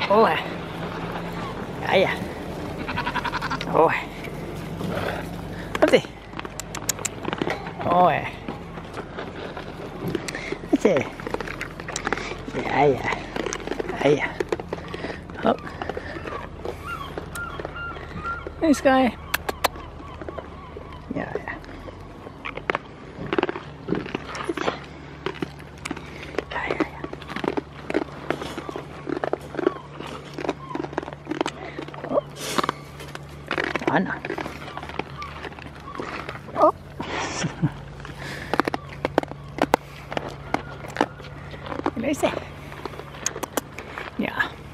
Åh, ja, ja. Åh. Kom det. Åh, ja. Se. Ja, ja. Ja, ja. Hop. Nu skal jeg. Ja, ja. Ja, ja, ja. Åh. Nå, nå. Åh. Lad os se. Ja.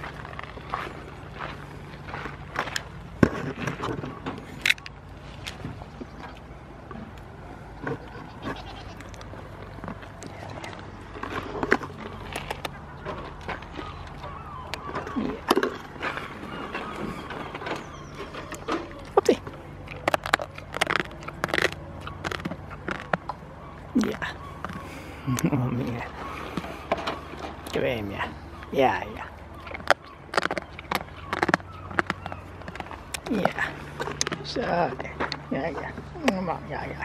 Ja. Oh, mere. Kvæm, ja. Ja, ja. Ja. Så det. Ja, ja. Ja, ja.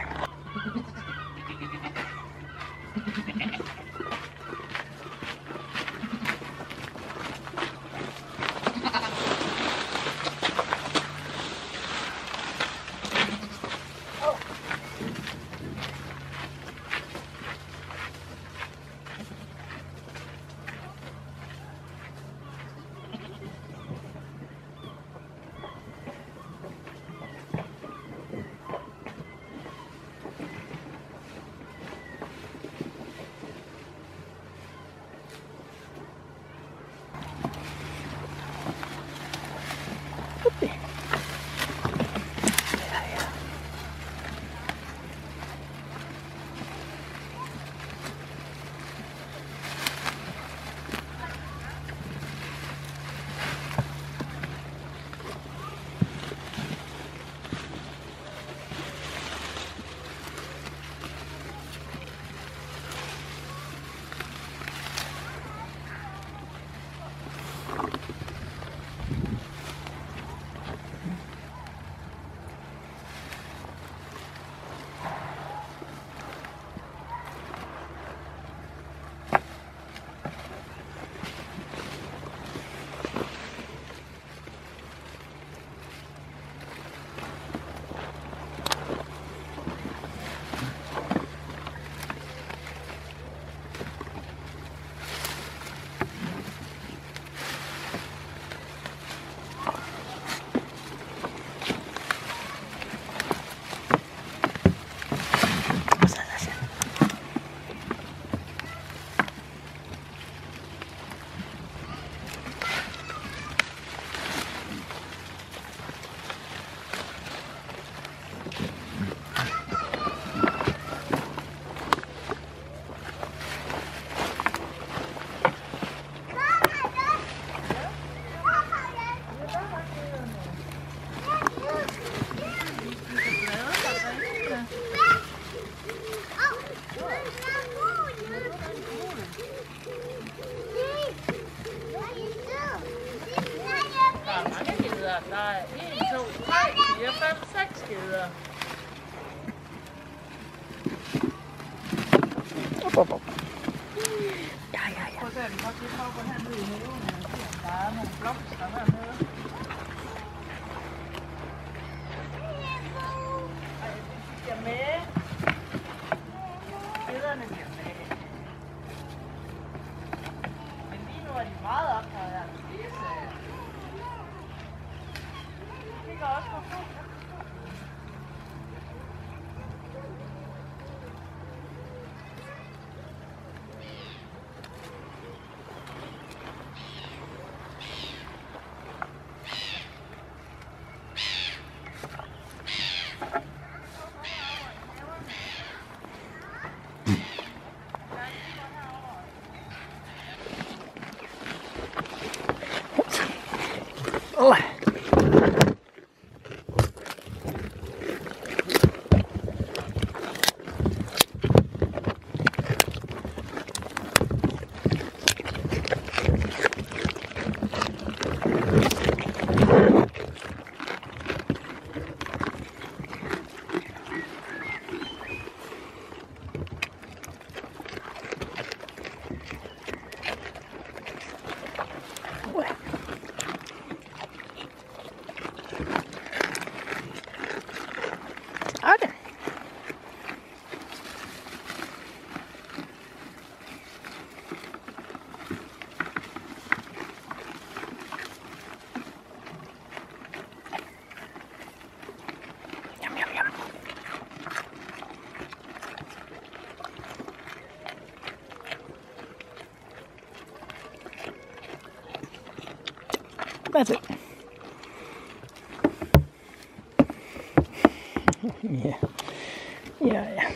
Der er 1, 2, 3, 4, 5, 6 skeder. Ja, ja, ja. Prøv at se, vi godt lige hopper hernede i haven. Der er nogle blomster hernede. Ej, de bliver med. Skederne bliver med. Men lige nu er de meget optaget her. Det kan også gå fint. That's it. Yeah. Yeah.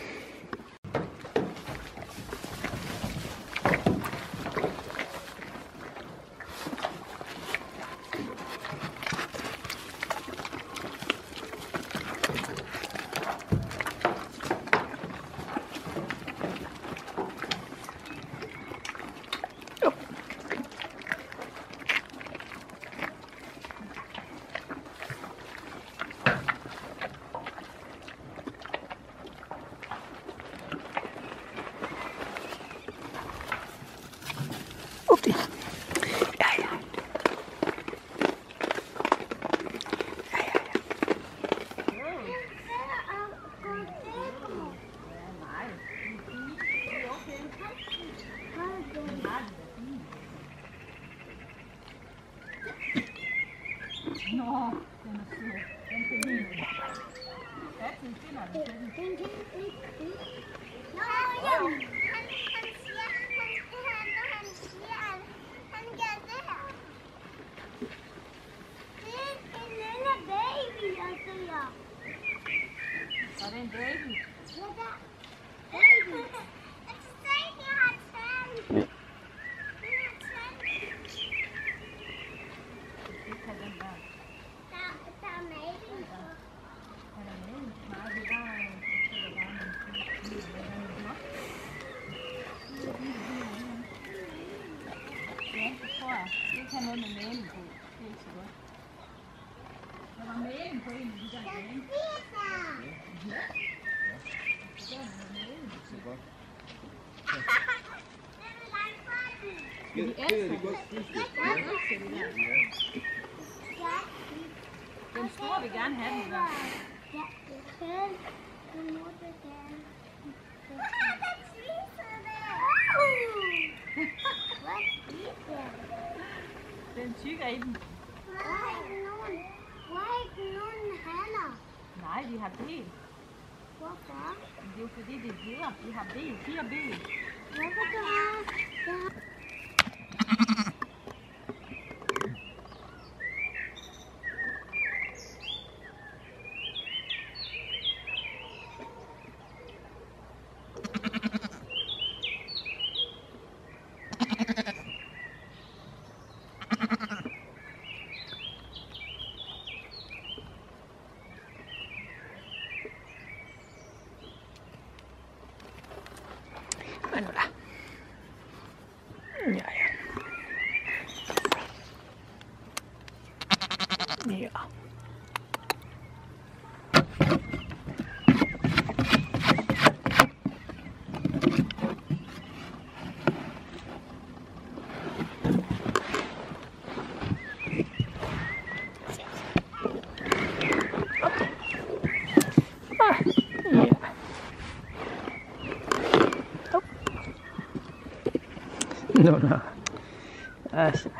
Oopsie. Ja. Nå, den er sød. Den kan lide mig. Hvad finder den til den? Han gør det her. Det er en lille baby, jeg siger. Er det en baby? Ja, der. Baby. Jeg kan se, de har tand. De har tand. Det kan den der. Der er maling på. Er der maling? Nej, det er bare en ja, det tror jeg. Det kan noget med maling på. Det er ikke så godt. Der var maling på en af de der maling. Ja. Det er noget maling. Så godt. De elsker det. Den store vil gerne have den der. Ja, det er køn. Den må det gerne. Den spiser det. Hvad spiser det? Den tykker i den. Hvor er ikke nogen hanner? Nej, de har ben. Hvorfor? Det er jo fordi, det er flere. De har ben. 4 ben. Hvorfor du har? Hvad nu da? Ja. Ja. No. Así.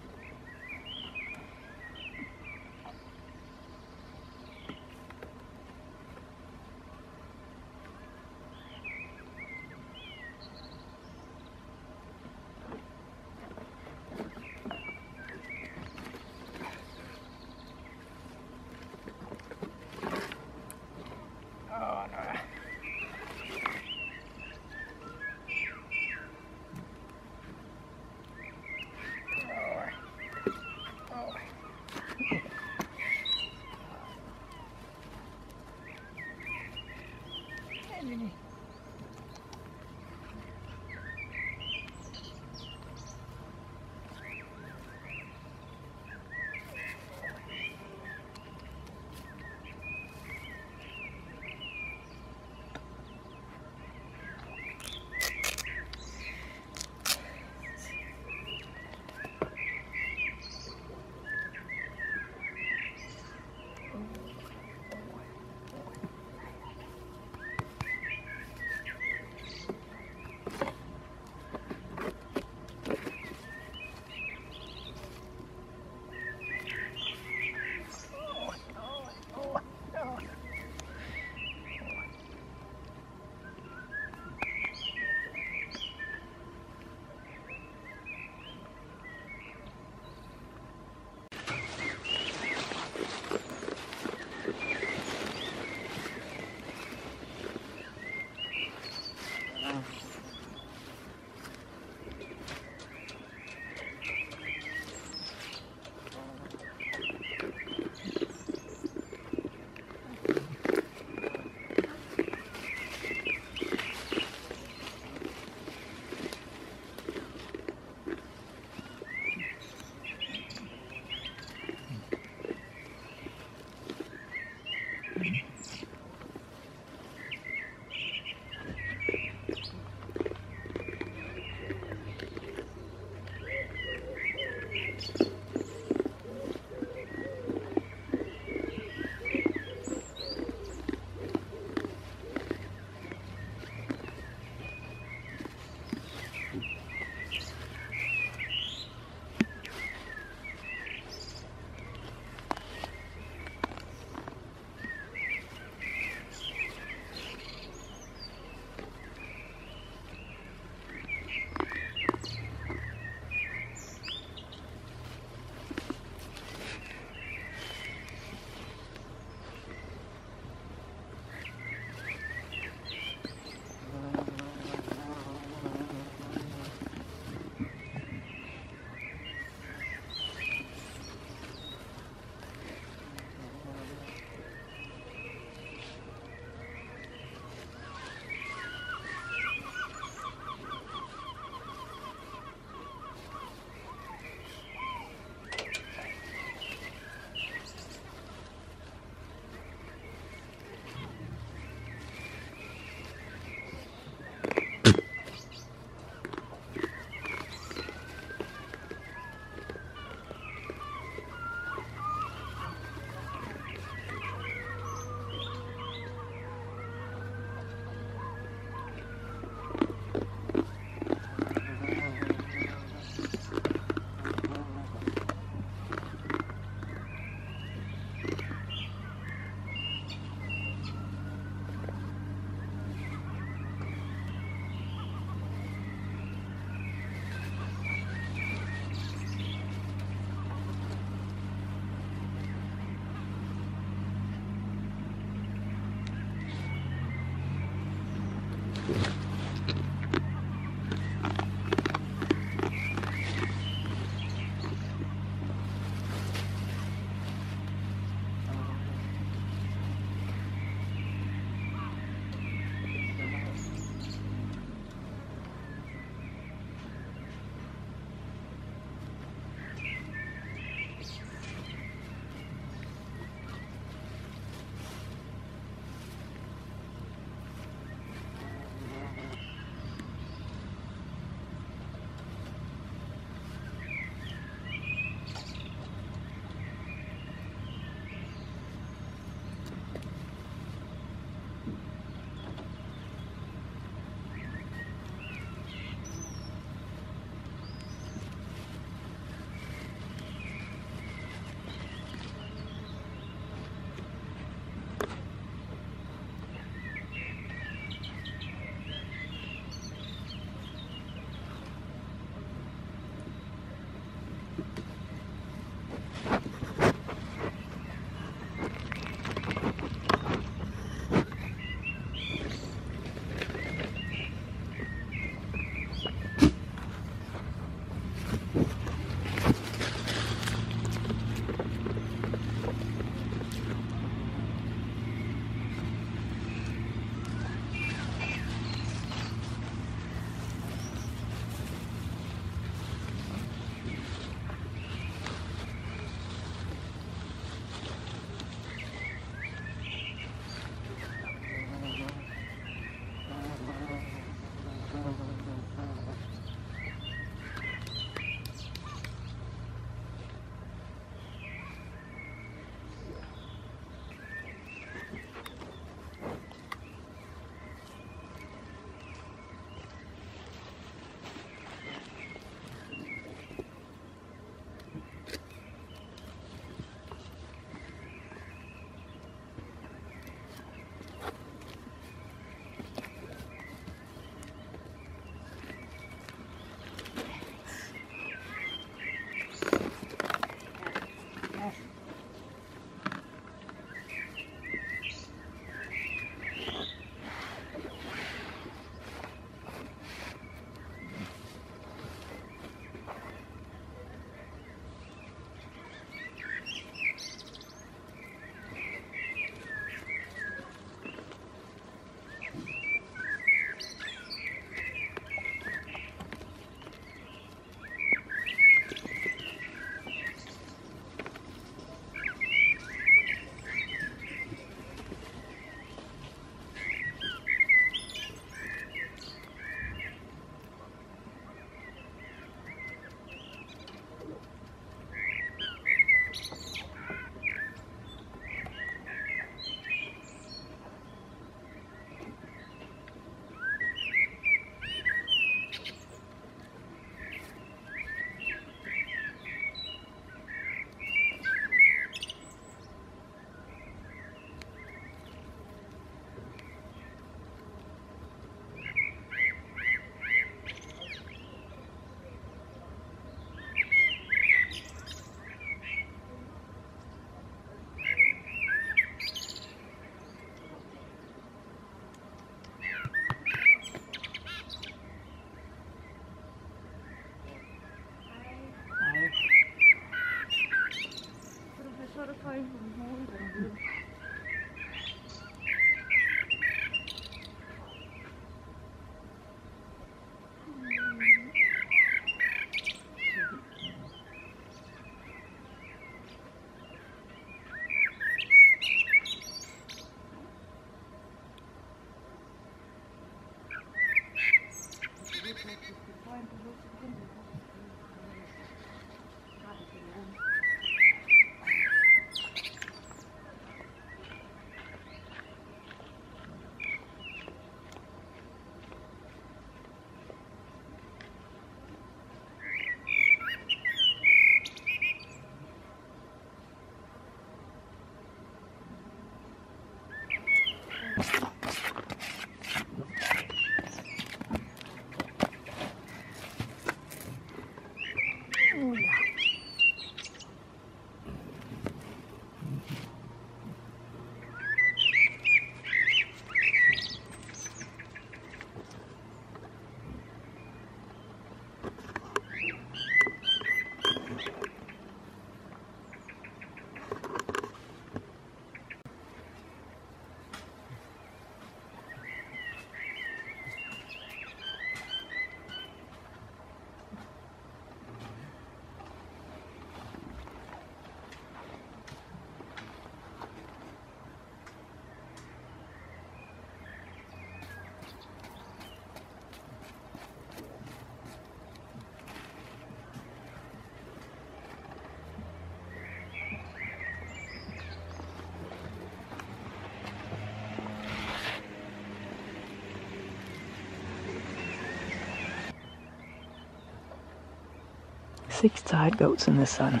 6 tired goats in the sun.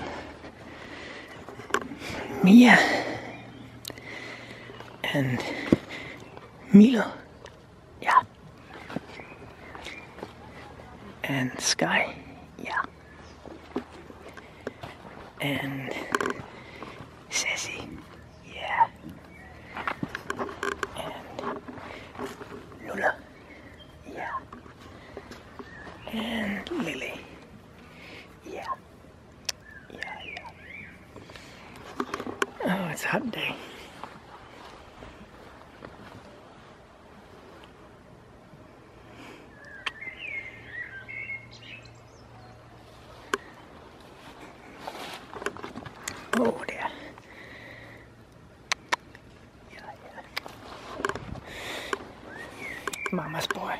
Mia and Milo, yeah, and Sky, yeah, and Sassy, yeah, and Lula, yeah, and Lily, yeah, yeah, yeah. Oh, it's a hot day. Oh dear. Yeah, yeah. Mama's boy.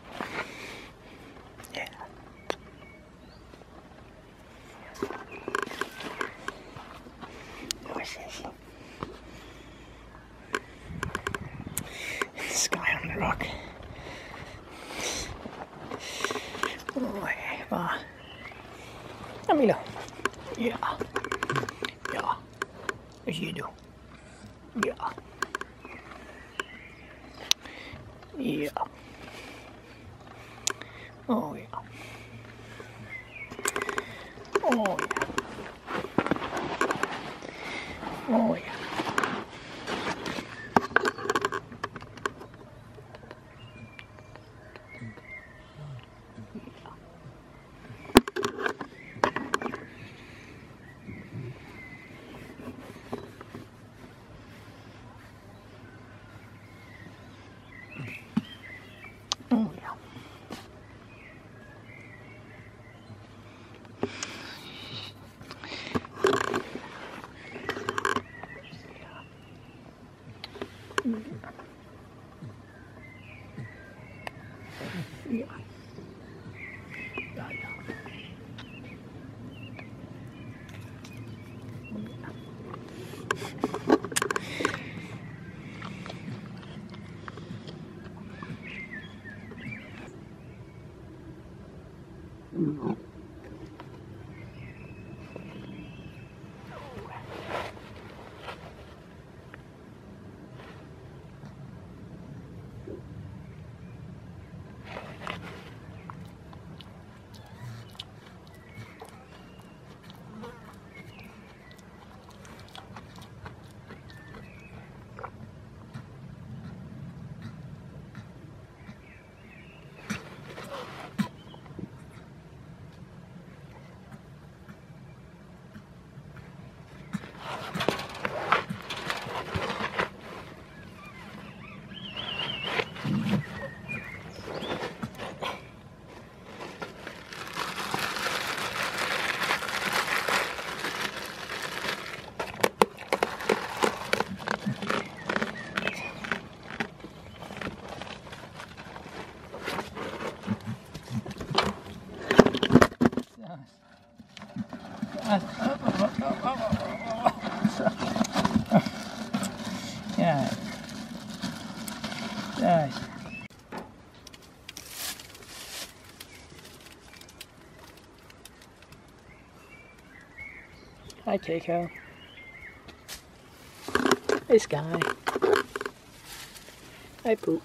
Yeah. Oh, Sassy. Sky on the rock. Oh, yeah. Milo. Yeah. Yeah. As you do. Yeah. Yeah. Oh yeah. Oh yeah. Oh yeah. Oh yeah. Yeah. Yeah, yeah. Yeah. Yeah. Hi, Keiko. Hey, Sky. Hi, Poop.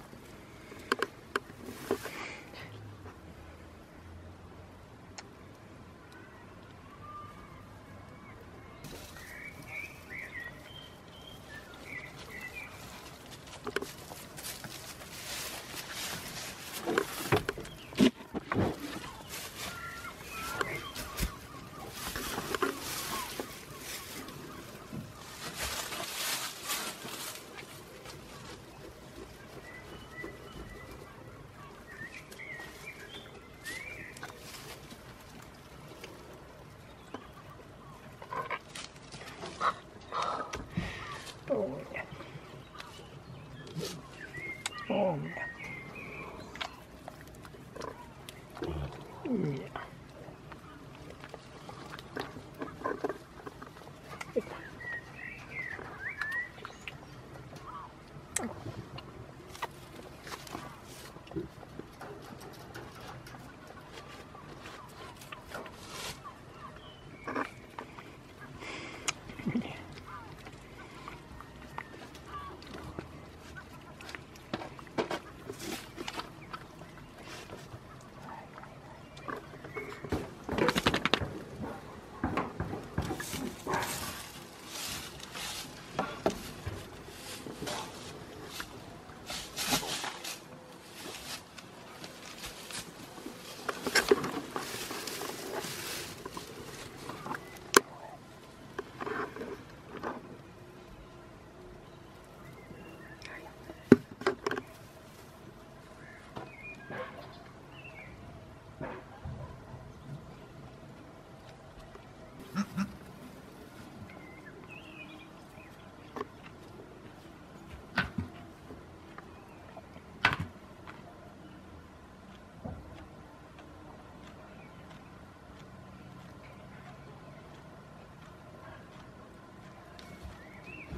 Oh, yeah. Oh, yeah. Yeah.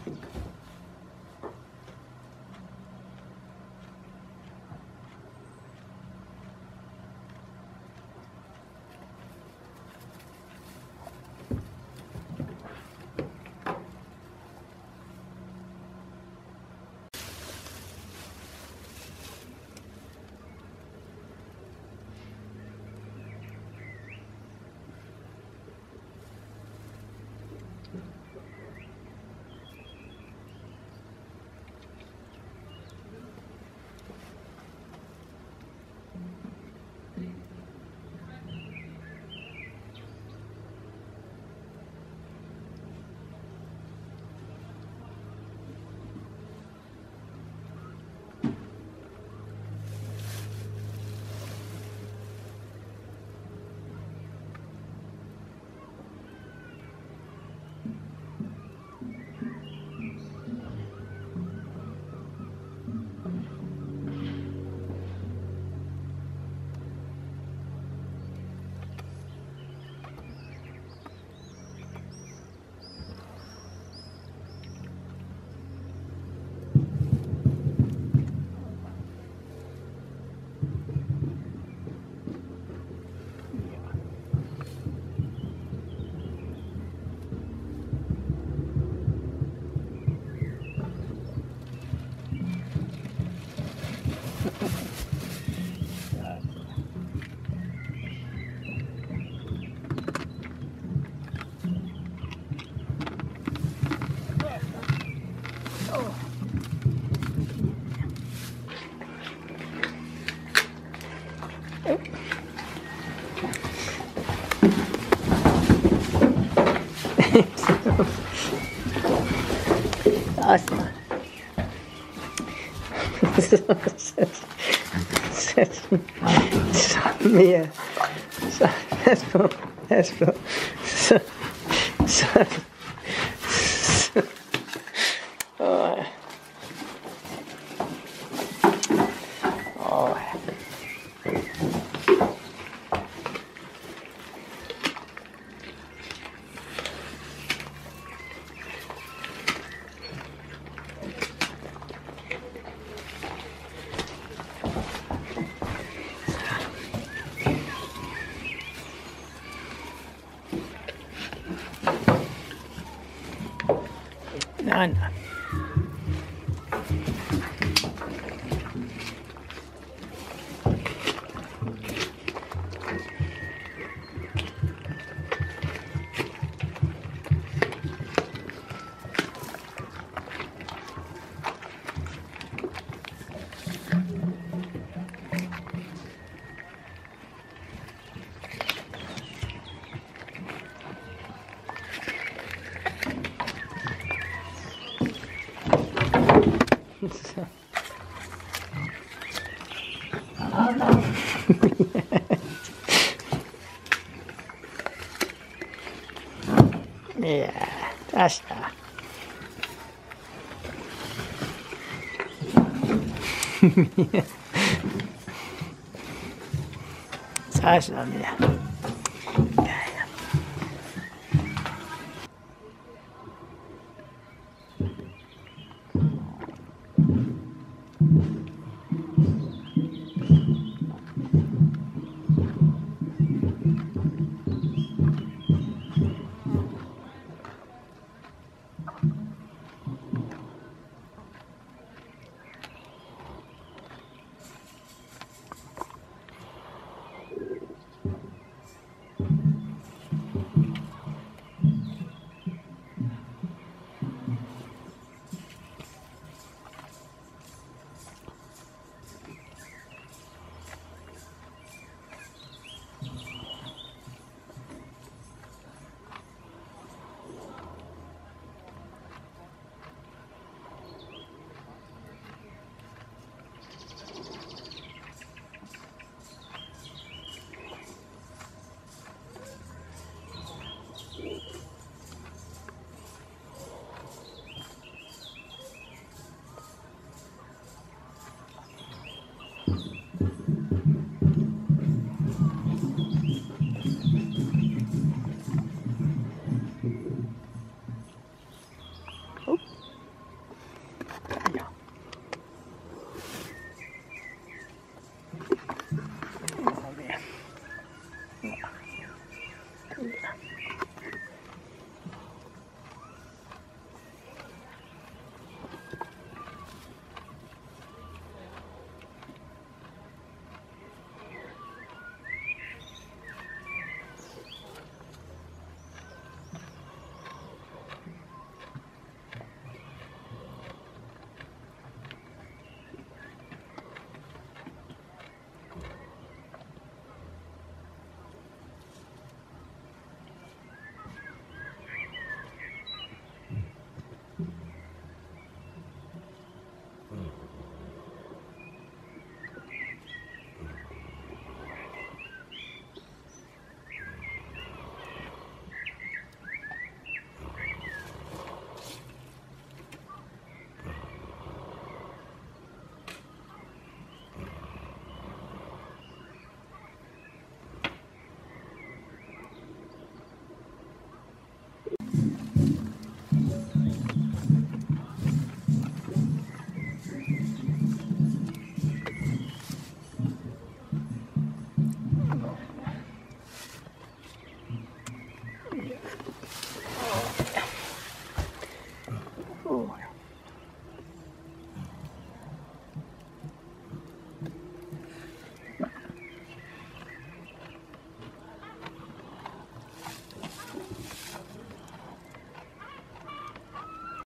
Awesome. Mia. None. Yeah, that's that. That's not me. Oh.